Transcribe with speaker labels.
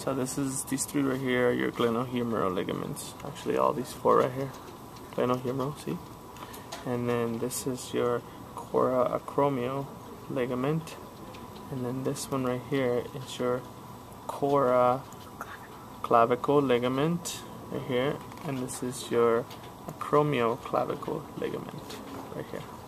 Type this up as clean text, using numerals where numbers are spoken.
Speaker 1: So this is, these three right here are your glenohumeral ligaments. Actually all these four right here. Glenohumeral, see? And then this is your cora acromial ligament. And then this one right here is your cora clavicle ligament right here. And this is your acromial clavicle ligament right here.